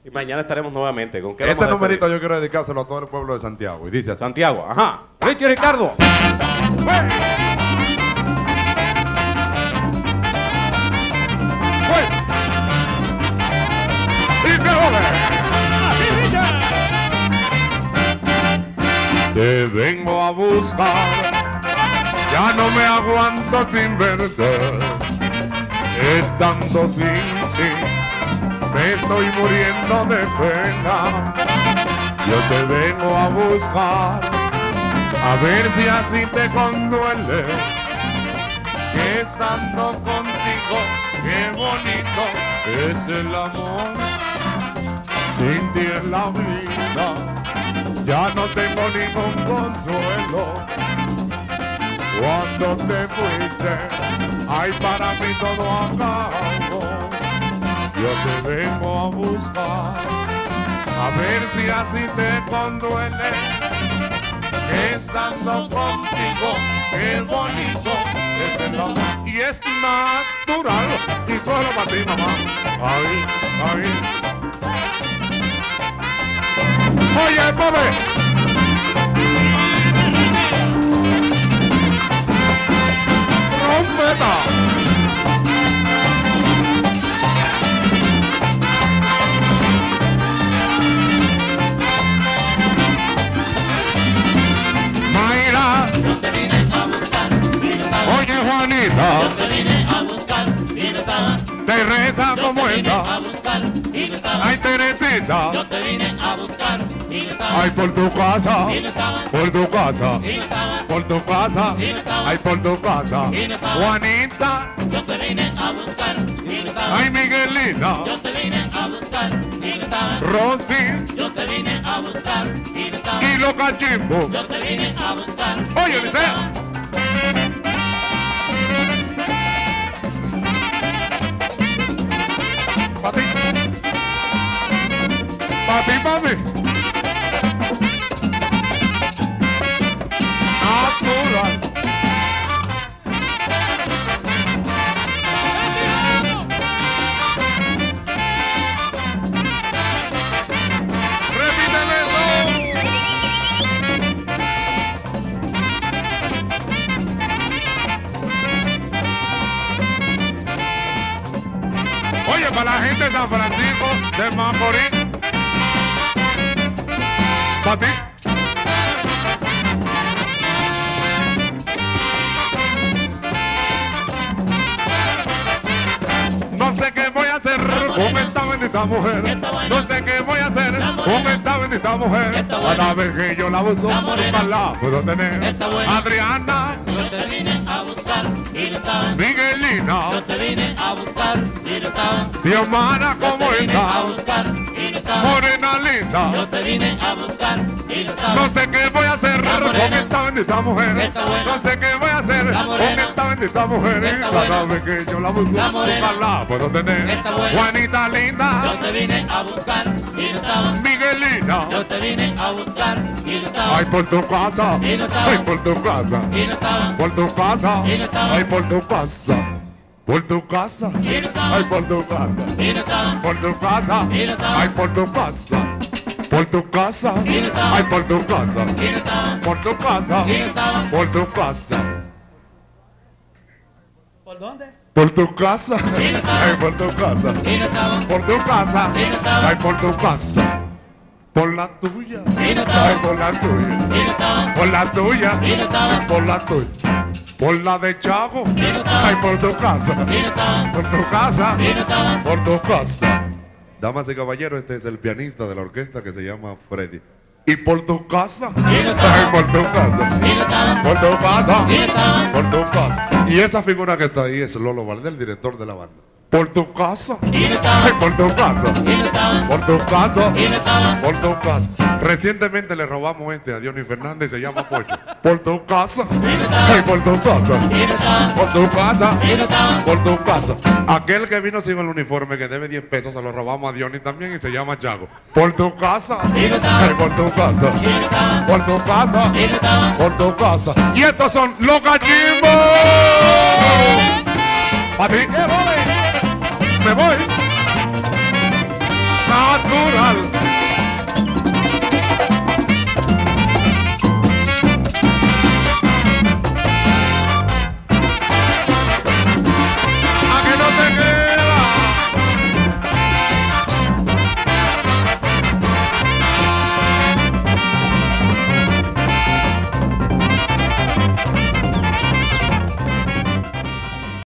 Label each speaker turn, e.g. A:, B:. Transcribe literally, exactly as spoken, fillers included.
A: Y mañana estaremos nuevamente. ¿Con qué
B: Este
A: vamos a
B: numerito
A: despedir?
B: yo quiero dedicárselo a todo el pueblo de Santiago. Y dice así.
A: Santiago, ajá. Richie Ricardo.
B: Te vengo a buscar, ya no me aguanto sin verte, estando sin ti, me estoy muriendo de pena. Yo te vengo a buscar, a ver si así te conduele, que estando contigo, qué bonito es el amor, sin ti en la vida. Ya no tengo ningún consuelo. Cuando te fuiste, ay, para mí todo acabó. Yo te vengo a buscar, a ver si así te conduele, que estando contigo, qué bonito es el amor. Y es natural, y solo para ti, mamá. Ay, ay. Oye, pobre. Trompeta. Mayra.
C: Yo te vine a buscar y no estabas.
B: Oye, Juanita.
C: Yo te vine a buscar y no estabas.
B: Teresa,
C: Yo
B: ¿cómo
C: te vine
B: está?
C: a buscar y no estabas.
B: Ay, Teresita.
C: Yo te vine a buscar y no estabas.
B: Ay, por tu casa.
C: Y no estabas.
B: Por tu casa.
C: Y no estabas.
B: Por tu casa.
C: Y no estabas.
B: Ay, por tu casa.
C: Y no estabas.
B: Juanita.
C: Yo te vine a buscar y no estabas.
B: Ay, Miguelina.
C: Yo te vine a buscar y no estabas.
B: Rosy.
C: Yo te vine a buscar y no estabas.
B: Y los cachimbos.
C: Yo te vine a buscar.
B: Oye,
C: y no
B: Licea.
C: estabas.
B: Pa' ti. Pa' ti, papi. Natural. Repíteme eso. Oye, para la gente de San Francisco, de Macorís, para ti. No sé qué voy a hacer con esta bendita mujer. No sé qué voy a hacer con esta bendita mujer. Cada vez que yo la uso, nunca la puedo tener. Adriana,
C: Yo te vine a buscar y no estabas.
B: Miguelina,
C: Yo te vine a buscar y no estabas.
B: Xiomara,
C: Yo
B: ¿cómo
C: te vine a
B: está?
C: buscar y no estabas.
B: Morena linda.
C: Yo te vine a buscar y no estabas.
B: No sé qué voy a hacer
C: La morena.
B: con esta bendita mujer.
C: Está buena.
B: No sé qué voy a hacer
C: La
B: con
C: morena.
B: esta bendita mujer.
C: Está
B: Cada
C: buena.
B: vez que yo la busco,
C: La morena.
B: nunca la puedo tener.
C: Está buena.
B: Juanita
C: Yo
B: linda,
C: te vine a buscar y no estabas.
B: Miguelina.
C: Yo te vine a buscar y no estabas.
B: Ay, por tu casa.
C: Y no estaba.
B: Ay, por tu casa.
C: Y no estabas.
B: Por tu casa.
C: Y no estaba.
B: Ay, por tu casa. Por tu casa.
C: Y no estaba.
B: Ay, por tu casa.
C: Y no estabas.
B: Por tu casa.
C: Y no estaba.
B: Ay, por tu casa. Por tu casa.
C: Y no estaba.
B: Ay, por tu casa.
C: Y no estabas.
B: Por tu casa.
C: Y no estabas.
B: Por tu casa.
D: ¿Por dónde?
B: Por tu casa.
C: Y no estaba.
B: Ay, por tu casa.
C: Y no estabas.
B: Por tu casa.
C: Y no estaba.
B: Ay, por tu casa. Por la tuya.
C: Y no estaba.
B: Ay, por la tuya.
C: Y no estabas.
B: Por la tuya.
C: Y no estabas.
B: Por la tuya. Por la de Chavo.
C: Y no estaba.
B: Ay, por tu casa.
C: Y no estabas.
B: Por tu casa.
C: Y no estabas.
B: Por tu casa. Damas y caballeros, este es el pianista de la orquesta que se llama Freddy. Y por tu casa.
C: Y no estaba.
B: Ay, por tu casa.
C: Y no estabas.
B: Por tu casa.
C: Y no estabas.
B: Por tu casa. Y esa figura que está ahí es Lolo Valdés, el director de la banda. Por tu casa.
C: Y no
B: Ay,
C: estabas.
B: por tu casa.
C: Y no estabas.
B: Por tu casa.
C: Y no estabas.
B: Por tu casa. Recientemente le robamos este a Diony Fernández, se llama Pocho. Por tu casa.
C: Y no estabas.
B: Ay, por tu casa.
C: Y no estabas.
B: Por tu casa.
C: Y no estabas.
B: Por tu casa. Aquel que vino sin el uniforme que debe diez pesos, se lo robamos a Diony también y se llama Chago. Por tu casa.
C: Y no estabas.
B: Ay, por tu casa.
C: Y no estabas.
B: Por tu casa.
C: Y no estabas.
B: Por tu casa. Y estos son los gallimbos. ¿A ti? Me voy.